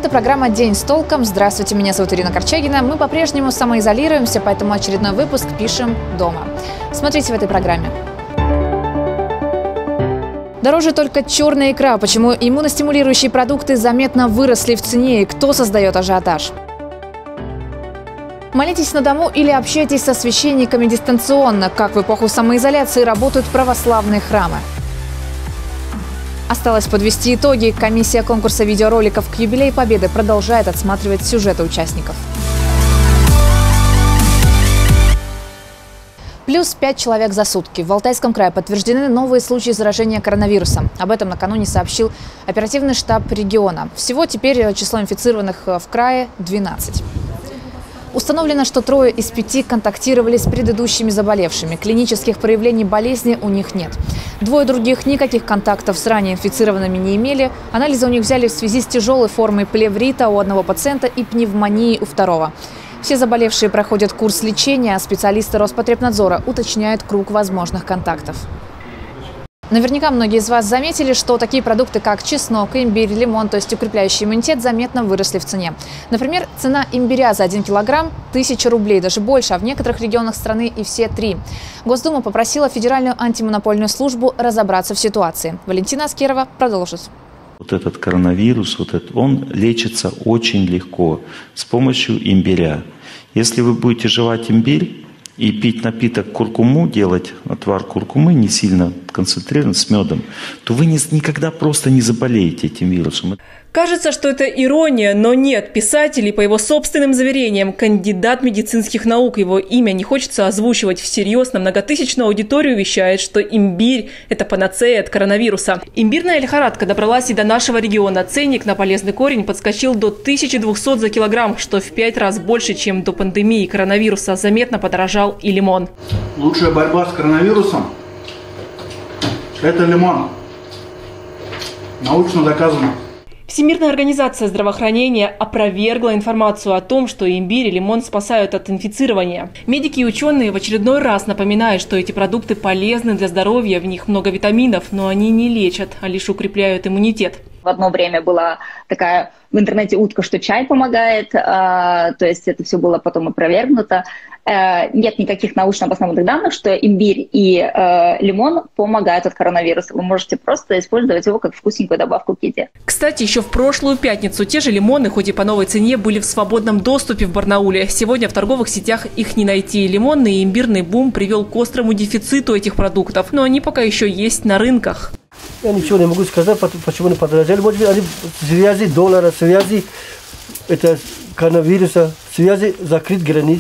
Это программа «День с толком». Здравствуйте, меня зовут Ирина Корчагина. Мы по-прежнему самоизолируемся, поэтому очередной выпуск пишем дома. Смотрите в этой программе. Дороже только черная икра. Почему иммуностимулирующие продукты заметно выросли в цене и кто создает ажиотаж? Молитесь на дому или общайтесь со священниками дистанционно. Как в эпоху самоизоляции работают православные храмы? Осталось подвести итоги. Комиссия конкурса видеороликов к юбилею Победы продолжает отсматривать сюжеты участников. Плюс 5 человек за сутки. В Алтайском крае подтверждены новые случаи заражения коронавирусом. Об этом накануне сообщил оперативный штаб региона. Всего теперь число инфицированных в крае 12. Установлено, что 3 из 5 контактировали с предыдущими заболевшими. Клинических проявлений болезни у них нет. 2 других никаких контактов с ранее инфицированными не имели. Анализы у них взяли в связи с тяжелой формой плеврита у одного пациента и пневмонии у второго. Все заболевшие проходят курс лечения, а специалисты Роспотребнадзора уточняют круг возможных контактов. Наверняка многие из вас заметили, что такие продукты, как чеснок, имбирь, лимон, то есть укрепляющий иммунитет, заметно выросли в цене. Например, цена имбиря за 1 килограмм – 1000 рублей, даже больше, а в некоторых регионах страны и все 3. Госдума попросила Федеральную антимонопольную службу разобраться в ситуации. Валентина Аскерова продолжит. Вот этот коронавирус, он лечится очень легко с помощью имбиря. Если вы будете жевать имбирь и пить напиток куркуму, делать отвар куркумы не сильно концентрирован с медом, то вы никогда просто не заболеете этим вирусом. Кажется, что это ирония, но нет. Писатель, по его собственным заверениям, кандидат медицинских наук, его имя не хочется озвучивать всерьез, на многотысячную аудиторию вещает, что имбирь – это панацея от коронавируса. Имбирная лихорадка добралась и до нашего региона. Ценник на полезный корень подскочил до 1200 за килограмм, что в 5 раз больше, чем до пандемии коронавируса. Заметно подорожал и лимон. Лучшая борьба с коронавирусом – это лимон. Научно доказано. Всемирная организация здравоохранения опровергла информацию о том, что имбирь и лимон спасают от инфицирования. Медики и ученые в очередной раз напоминают, что эти продукты полезны для здоровья, в них много витаминов, но они не лечат, а лишь укрепляют иммунитет. В одно время была такая в интернете утка, что чай помогает, то есть это все было потом опровергнуто. Нет никаких научно обоснованных данных, что имбирь и лимон помогают от коронавируса. Вы можете просто использовать его как вкусненькую добавку к еде. Кстати, еще в прошлую пятницу те же лимоны, хоть и по новой цене, были в свободном доступе в Барнауле. Сегодня в торговых сетях их не найти. Лимонный и имбирный бум привел к острому дефициту этих продуктов, но они пока еще есть на рынках. Я ничего не могу сказать, почему они подорожали. Может быть, они в связи доллара, в связи это коронавируса, в связи закрыть границ.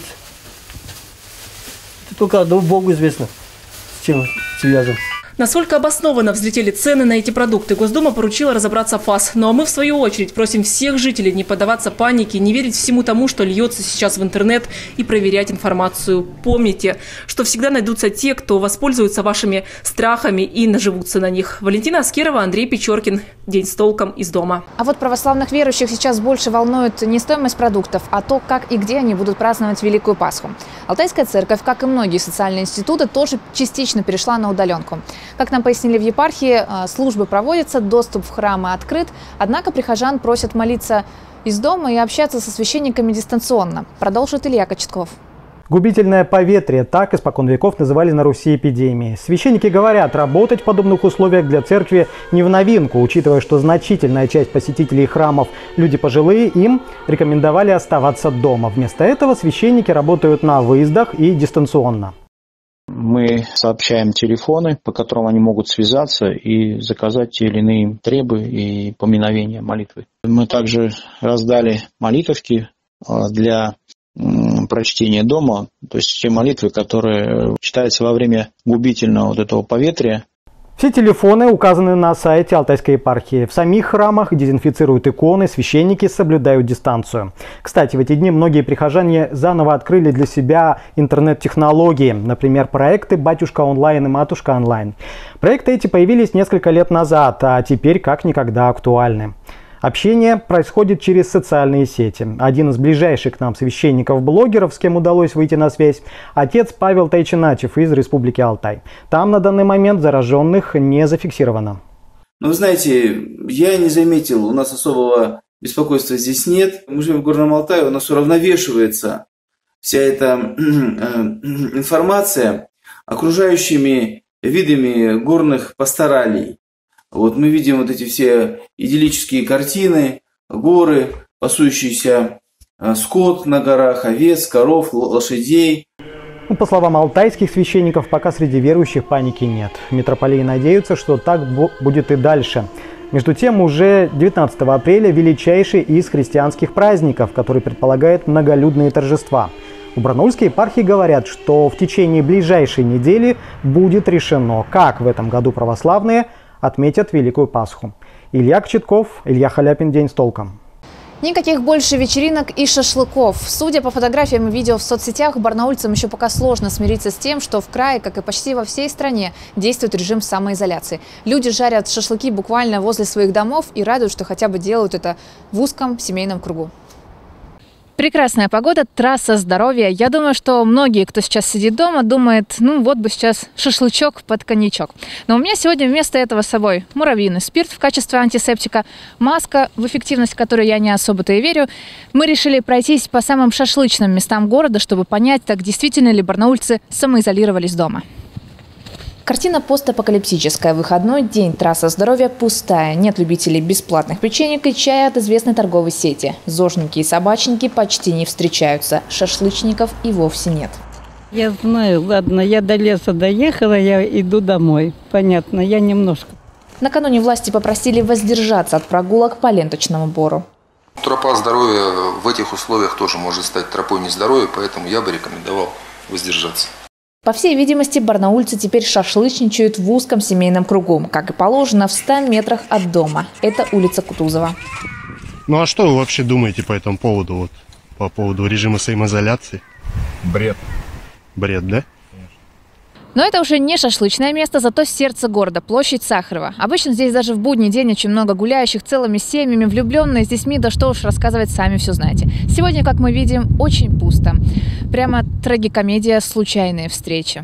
Это только одному Богу известно, с чем связано. Насколько обоснованно взлетели цены на эти продукты, Госдума поручила разобраться ФАС. Ну а мы, в свою очередь, просим всех жителей не поддаваться панике, не верить всему тому, что льется сейчас в интернет, и проверять информацию. Помните, что всегда найдутся те, кто воспользуется вашими страхами и наживутся на них. Валентина Аскерова, Андрей Печоркин. День с толком из дома. А вот православных верующих сейчас больше волнует не стоимость продуктов, а то, как и где они будут праздновать Великую Пасху. Алтайская церковь, как и многие социальные институты, тоже частично перешла на удаленку. Как нам пояснили в епархии, службы проводятся, доступ в храмы открыт, однако прихожан просят молиться из дома и общаться со священниками дистанционно. Продолжит Илья Кочетков. Губительное поветрие – так испокон веков называли на Руси эпидемии. Священники говорят, работать в подобных условиях для церкви не в новинку, учитывая, что значительная часть посетителей храмов – люди пожилые, им рекомендовали оставаться дома. Вместо этого священники работают на выездах и дистанционно. Мы сообщаем телефоны, по которым они могут связаться и заказать те или иные требы и поминовения молитвы. Мы также раздали молитвовки для прочтения дома, то есть те молитвы, которые читаются во время губительного вот этого поветрия. Все телефоны указаны на сайте Алтайской епархии. В самих храмах дезинфицируют иконы, священники соблюдают дистанцию. Кстати, в эти дни многие прихожане заново открыли для себя интернет-технологии. Например, проекты «Батюшка онлайн» и «Матушка онлайн». Проекты эти появились несколько лет назад, а теперь как никогда актуальны. Общение происходит через социальные сети. Один из ближайших к нам священников-блогеров, с кем удалось выйти на связь, отец Павел Тайчиначев из Республики Алтай. Там на данный момент зараженных не зафиксировано. Ну, вы знаете, я не заметил у нас особого беспокойства здесь нет. Мы живем в Горном Алтае, у нас уравновешивается вся эта информация окружающими видами горных пасторалей. Вот мы видим вот эти все идиллические картины, горы, пасущийся скот на горах, овец, коров, лошадей. По словам алтайских священников, пока среди верующих паники нет. Митрополии надеются, что так будет и дальше. Между тем, уже 19 апреля величайший из христианских праздников, который предполагает многолюдные торжества. У Барнаульской епархии говорят, что в течение ближайшей недели будет решено, как в этом году православные отметят Великую Пасху. Илья Кочетков, Илья Халяпин. День с толком. Никаких больше вечеринок и шашлыков. Судя по фотографиям и видео в соцсетях, барнаульцам еще пока сложно смириться с тем, что в крае, как и почти во всей стране, действует режим самоизоляции. Люди жарят шашлыки буквально возле своих домов и радуют, что хотя бы делают это в узком семейном кругу. Прекрасная погода, трасса здоровья. Я думаю, что многие, кто сейчас сидит дома, думает, ну вот бы сейчас шашлычок под коньячок. Но у меня сегодня вместо этого с собой муравьиный спирт в качестве антисептика, маска, в эффективность которой я не особо-то и верю. Мы решили пройтись по самым шашлычным местам города, чтобы понять, так действительно ли барнаульцы самоизолировались дома. Картина постапокалиптическая. Выходной день, трасса здоровья пустая. Нет любителей бесплатных печенек и чая от известной торговой сети. Зожники и собачники почти не встречаются. Шашлычников и вовсе нет. Я знаю, ладно, я до леса доехала, я иду домой. Понятно, я немножко. Накануне власти попросили воздержаться от прогулок по ленточному бору. Тропа здоровья в этих условиях тоже может стать тропой нездоровья, поэтому я бы рекомендовал воздержаться. По всей видимости, барнаульцы теперь шашлычничают в узком семейном кругу, как и положено, в 100 метрах от дома. Это улица Кутузова. Ну а что вы вообще думаете по этому поводу, вот, по поводу режима самоизоляции? Бред. Бред, да? Но это уже не шашлычное место, зато сердце города, площадь Сахарова. Обычно здесь даже в будний день очень много гуляющих, целыми семьями, влюбленные с детьми, да что уж рассказывать, сами все знаете. Сегодня, как мы видим, очень пусто. Прямо трагикомедия «Случайные встречи».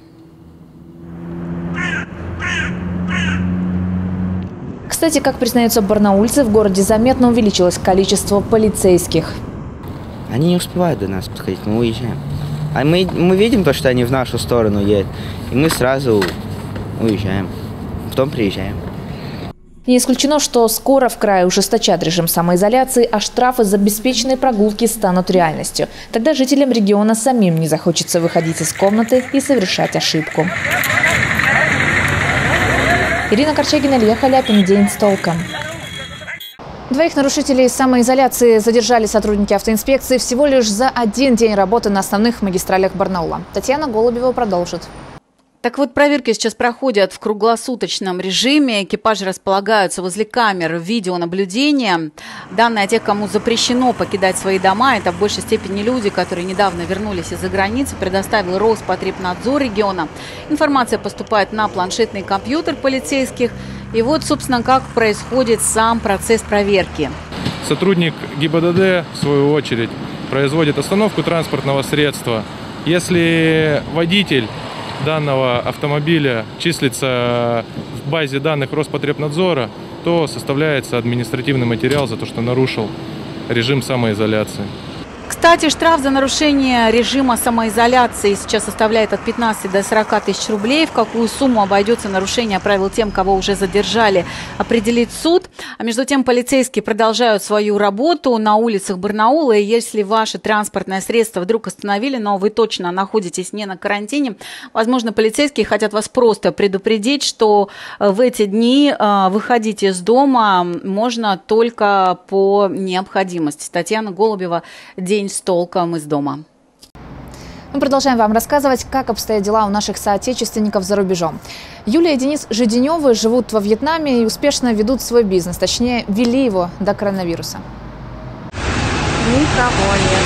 Кстати, как признаются барнаульцы, в городе заметно увеличилось количество полицейских. Они не успевают до нас подходить, мы уезжаем. А мы видим то, что они в нашу сторону едут, и мы сразу уезжаем, потом приезжаем. Не исключено, что скоро в крае ужесточат режим самоизоляции, а штрафы за беспечные прогулки станут реальностью. Тогда жителям региона самим не захочется выходить из комнаты и совершать ошибку. Ирина Корчагина, Илья Халяпин. День с толком. 2 нарушителей самоизоляции задержали сотрудники автоинспекции всего лишь за 1 день работы на основных магистралях Барнаула. Татьяна Голубева продолжит. Так вот, проверки сейчас проходят в круглосуточном режиме. Экипажи располагаются возле камер видеонаблюдения. Данные о тех, кому запрещено покидать свои дома, это в большей степени люди, которые недавно вернулись из-за границы, предоставил Роспотребнадзор региона. Информация поступает на планшетный компьютер полицейских. И вот, собственно, как происходит сам процесс проверки. Сотрудник ГИБДД, в свою очередь, производит остановку транспортного средства. Если водитель данного автомобиля числится в базе данных Роспотребнадзора, то составляется административный материал за то, что нарушил режим самоизоляции. Кстати, штраф за нарушение режима самоизоляции сейчас составляет от 15 до 40 тысяч рублей. В какую сумму обойдется нарушение правил тем, кого уже задержали, определит суд. А между тем полицейские продолжают свою работу на улицах Барнаула. И если ваше транспортное средство вдруг остановили, но вы точно находитесь не на карантине, возможно, полицейские хотят вас просто предупредить, что в эти дни выходить из дома можно только по необходимости. Татьяна Голубева, День с толком из дома. Мы продолжаем вам рассказывать, как обстоят дела у наших соотечественников за рубежом. Юлия и Денис Жиденевы живут во Вьетнаме и успешно ведут свой бизнес. Точнее, вели его до коронавируса. Никого нет.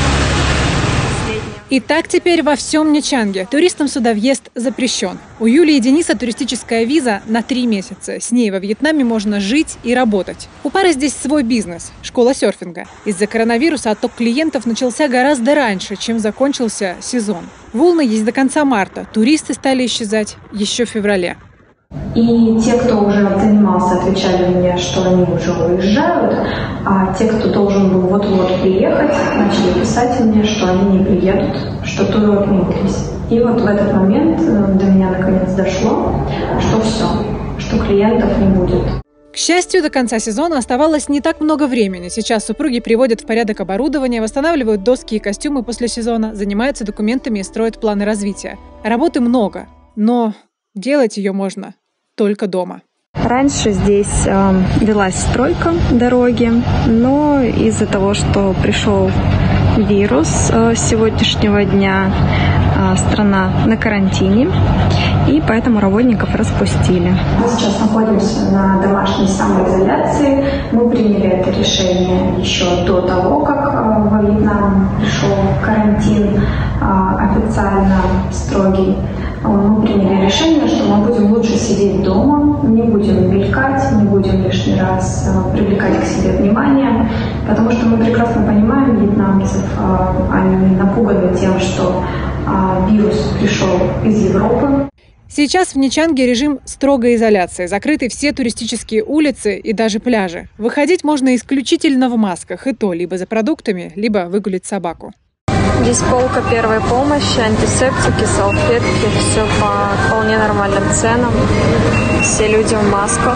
И так теперь во всем Нячанге. Туристам сюда въезд запрещен. У Юлии и Дениса туристическая виза на 3 месяца. С ней во Вьетнаме можно жить и работать. У пары здесь свой бизнес – школа серфинга. Из-за коронавируса отток клиентов начался гораздо раньше, чем закончился сезон. Волны есть до конца марта. Туристы стали исчезать еще в феврале. И те, кто уже занимался, отвечали мне, что они уже уезжают, а те, кто должен был вот-вот приехать, начали писать мне, что они не приедут, что туры отменились. И вот в этот момент до меня наконец дошло, что все, что клиентов не будет. К счастью, до конца сезона оставалось не так много времени. Сейчас супруги приводят в порядок оборудование, восстанавливают доски и костюмы после сезона, занимаются документами и строят планы развития. Работы много, но делать ее можно только дома. Раньше здесь велась стройка дороги, но из-за того, что пришел вирус с сегодняшнего дня, страна на карантине, и поэтому работников распустили. Мы сейчас находимся на домашней самоизоляции. Мы приняли это решение еще до того, как во Вьетнам пришел карантин официально строгий. Мы приняли решение, что мы будем лучше сидеть дома, не будем мелькать, не будем лишний раз привлекать к себе внимание, потому что мы прекрасно понимаем вьетнамцев, они напуганы тем, что вирус пришел из Европы. Сейчас в Нячанге режим строгой изоляции. Закрыты все туристические улицы и даже пляжи. Выходить можно исключительно в масках, и то либо за продуктами, либо выгулить собаку. Здесь полка первой помощи, антисептики, салфетки, все по вполне нормальным ценам. Все люди в масках.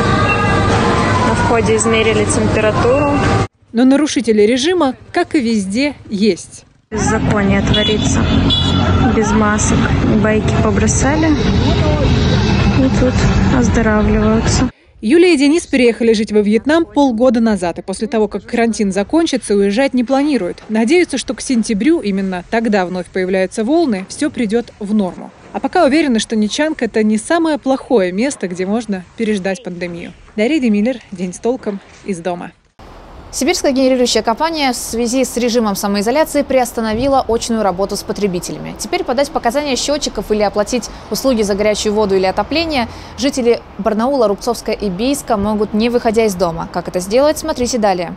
На входе измерили температуру. Но нарушители режима, как и везде, есть. Беззаконие творится. Без масок. Байки побросали и тут оздоравливаются. Юлия и Денис переехали жить во Вьетнам полгода назад, и после того, как карантин закончится, уезжать не планируют. Надеются, что к сентябрю, именно тогда вновь появляются волны, все придет в норму. А пока уверены, что Нячанг – это не самое плохое место, где можно переждать пандемию. Дарья Демиллер, День с толком, из дома. Сибирская генерирующая компания в связи с режимом самоизоляции приостановила очную работу с потребителями. Теперь подать показания счетчиков или оплатить услуги за горячую воду или отопление жители Барнаула, Рубцовска и Бийска могут, не выходя из дома. Как это сделать, смотрите далее.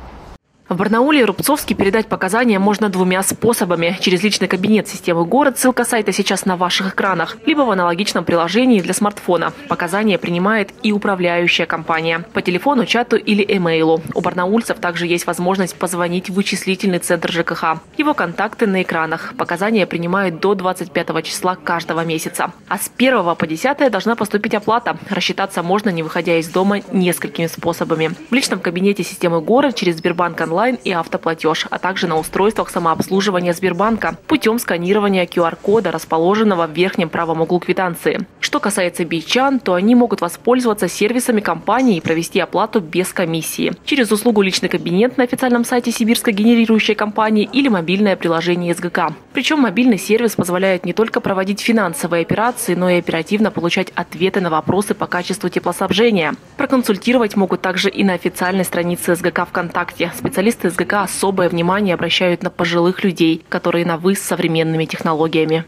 В Барнауле и Рубцовске передать показания можно двумя способами. Через личный кабинет системы «Город», ссылка сайта сейчас на ваших экранах, либо в аналогичном приложении для смартфона. Показания принимает и управляющая компания. По телефону, чату или эмейлу. У барнаульцев также есть возможность позвонить в вычислительный центр ЖКХ. Его контакты на экранах. Показания принимают до 25 числа каждого месяца. А с 1 по 10 должна поступить оплата. Рассчитаться можно, не выходя из дома, несколькими способами. В личном кабинете системы «Город» через Сбербанк онлайн и автоплатеж, а также на устройствах самообслуживания Сбербанка путем сканирования QR-кода, расположенного в верхнем правом углу квитанции. Что касается бичан, то они могут воспользоваться сервисами компании и провести оплату без комиссии через услугу «Личный кабинет» на официальном сайте Сибирской генерирующей компании или мобильное приложение СГК. Причем мобильный сервис позволяет не только проводить финансовые операции, но и оперативно получать ответы на вопросы по качеству теплоснабжения. Проконсультировать могут также и на официальной странице СГК ВКонтакте. Специалисты СГК особое внимание обращают на пожилых людей, которые на «вы» с современными технологиями.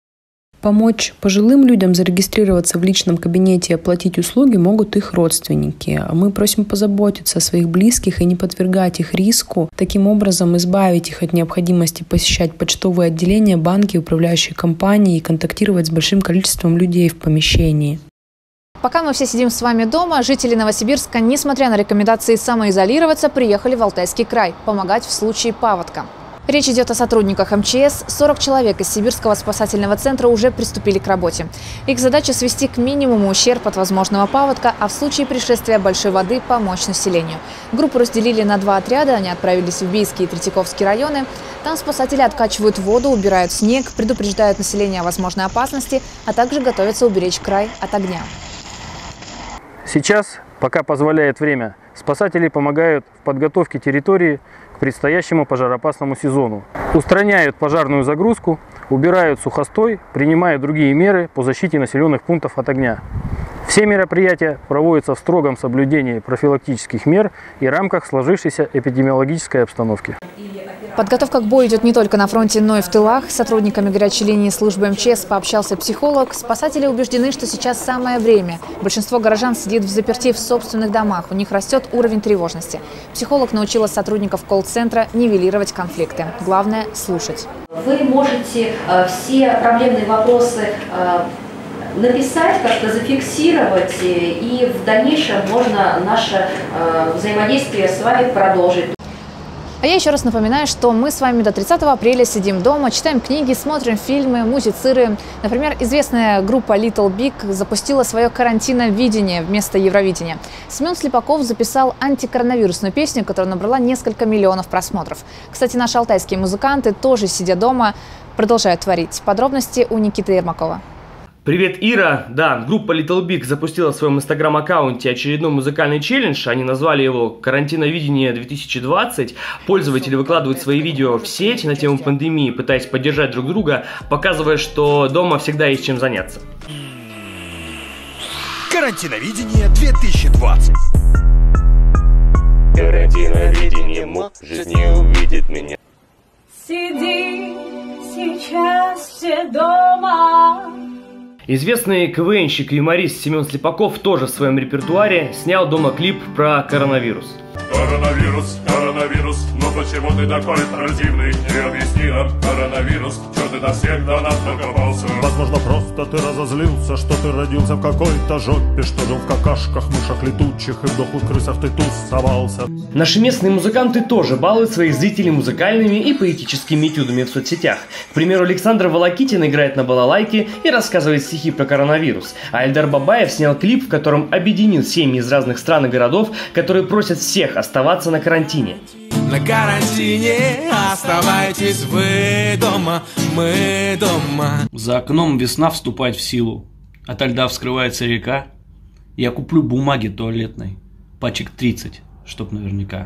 Помочь пожилым людям зарегистрироваться в личном кабинете и оплатить услуги могут их родственники. Мы просим позаботиться о своих близких и не подвергать их риску. Таким образом, избавить их от необходимости посещать почтовые отделения, банки, управляющие компании и контактировать с большим количеством людей в помещении. Пока мы все сидим с вами дома, жители Новосибирска, несмотря на рекомендации самоизолироваться, приехали в Алтайский край помогать в случае паводка. Речь идет о сотрудниках МЧС. 40 человек из Сибирского спасательного центра уже приступили к работе. Их задача – свести к минимуму ущерб от возможного паводка, а в случае пришествия большой воды – помочь населению. Группу разделили на 2 отряда. Они отправились в Бийский и Третьяковский районы. Там спасатели откачивают воду, убирают снег, предупреждают население о возможной опасности, а также готовятся уберечь край от огня. Сейчас, пока позволяет время, спасатели помогают в подготовке территории к предстоящему пожароопасному сезону. Устраняют пожарную загрузку, убирают сухостой, принимают другие меры по защите населенных пунктов от огня. Все мероприятия проводятся в строгом соблюдении профилактических мер и рамках сложившейся эпидемиологической обстановки. Подготовка к бою идет не только на фронте, но и в тылах. С сотрудниками горячей линии службы МЧС пообщался психолог. Спасатели убеждены, что сейчас самое время. Большинство горожан сидит взаперти в собственных домах. У них растет уровень тревожности. Психолог научила сотрудников колл-центра нивелировать конфликты. Главное – слушать. Вы можете все проблемные вопросы написать, как-то зафиксировать, и в дальнейшем можно наше взаимодействие с вами продолжить. А я еще раз напоминаю, что мы с вами до 30 апреля сидим дома, читаем книги, смотрим фильмы, музицируем. Например, известная группа Little Big запустила свое карантиновидение вместо Евровидения. Семен Слепаков записал антикоронавирусную песню, которая набрала несколько миллионов просмотров. Кстати, наши алтайские музыканты тоже, сидя дома, продолжают творить. Подробности у Никиты Ермакова. Привет, Ира! Да, группа Little Big запустила в своем инстаграм-аккаунте очередной музыкальный челлендж. Они назвали его «Карантиновидение 2020». Пользователи выкладывают свои видео в сеть на тему пандемии, пытаясь поддержать друг друга, показывая, что дома всегда есть чем заняться. Карантиновидение 2020. Карантиновидение, может, не увидит меня. Сиди сейчас все дома. Известный КВНщик и юморист Семен Слепаков тоже в своем репертуаре снял дома клип про коронавирус. Коронавирус, коронавирус, ну почему ты такой противный? Не объясни нам, коронавирус, что ты на всех до нас докопался? Возможно, просто ты разозлился, что ты родился в какой-то жопе, что жил в какашках, мышах летучих и в дохлых крысах ты тусовался. Наши местные музыканты тоже балуют своих зрителей музыкальными и поэтическими этюдами в соцсетях. К примеру, Александр Волокитин играет на балалайке и рассказывает стихи про коронавирус. А Эльдар Бабаев снял клип, в котором объединил семьи из разных стран и городов, которые просят всех оставаться на карантине. На карантине оставайтесь вы дома, мы дома. За окном весна вступает в силу. Ото льда вскрывается река. Я куплю бумаги туалетной, пачек 30, чтоб наверняка.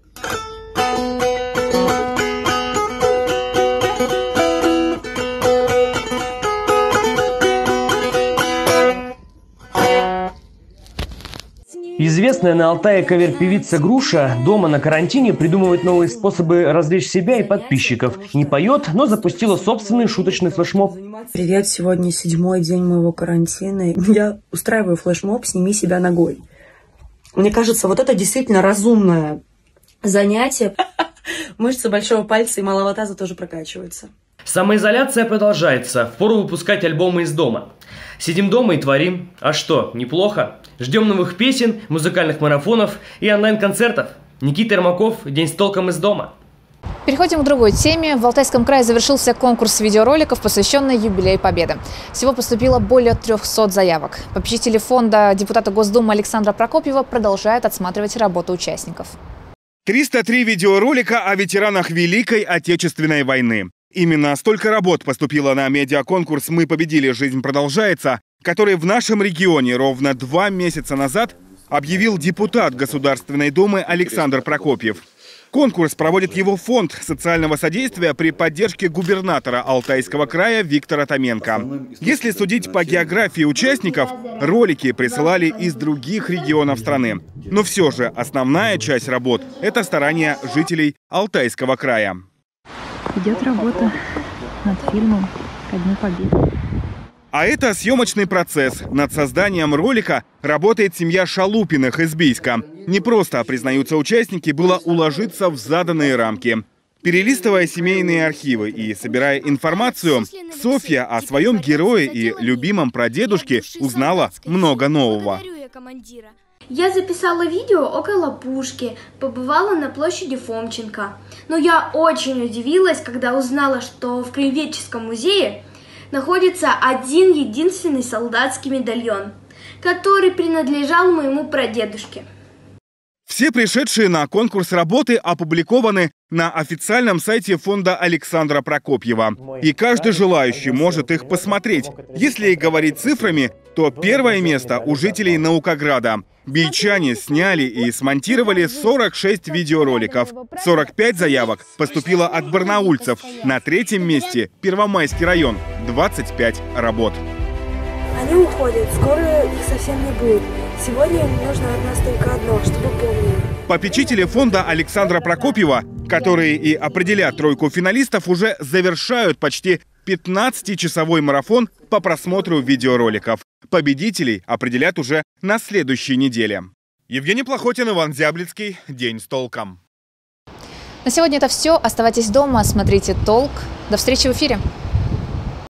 Известная на Алтае кавер-певица Груша дома на карантине придумывает новые способы развлечь себя и подписчиков. Не поет, но запустила собственный шуточный флешмоб. Привет, сегодня 7-й день моего карантина. Я устраиваю флешмоб «Сними себя ногой». Мне кажется, вот это действительно разумное занятие. Мышцы большого пальца и малого таза тоже прокачиваются. Самоизоляция продолжается. Впору выпускать альбомы из дома. Сидим дома и творим. А что, неплохо? Ждем новых песен, музыкальных марафонов и онлайн-концертов. Никита Ермаков, «День с толком из дома». Переходим к другой теме. В Алтайском крае завершился конкурс видеороликов, посвященный юбилею Победы. Всего поступило более 300 заявок. Попечители фонда депутата Госдумы Александра Прокопьева продолжают отсматривать работу участников. 303 видеоролика о ветеранах Великой Отечественной войны. Именно столько работ поступило на медиаконкурс «Мы победили, жизнь продолжается», который в нашем регионе ровно 2 месяца назад объявил депутат Государственной Думы Александр Прокопьев. Конкурс проводит его фонд социального содействия при поддержке губернатора Алтайского края Виктора Томенко. Если судить по географии участников, ролики присылали из других регионов страны. Но все же основная часть работ – это старания жителей Алтайского края. Идет работа над фильмом «Ко дню Победы». А это съемочный процесс. Над созданием ролика работает семья Шалупиных из Бийска. Не просто, признаются участники, было уложиться в заданные рамки. Перелистывая семейные архивы и собирая информацию, Софья о своем герое и любимом прадедушке узнала много нового. Я записала видео около пушки, побывала на площади Фомченко. Но я очень удивилась, когда узнала, что в Краеведческом музее находится один единственный солдатский медальон, который принадлежал моему прадедушке. Все пришедшие на конкурс работы опубликованы на официальном сайте фонда Александра Прокопьева. И каждый желающий может их посмотреть. Если говорить цифрами, то первое место у жителей Наукограда. Бийчане сняли и смонтировали 46 видеороликов. 45 заявок поступило от барнаульцев. На 3-м месте Первомайский район. 25 работ. Они уходят, скоро их совсем не будет. Сегодня им нужно от нас только одно, чтобы помнили. Попечители фонда Александра Прокопьева, которые и определят тройку финалистов, уже завершают почти 15-часовой марафон по просмотру видеороликов. Победителей определят уже на следующей неделе. Евгений Плохотин, Иван Зяблицкий. День с толком. На сегодня это все. Оставайтесь дома, смотрите «Толк». До встречи в эфире.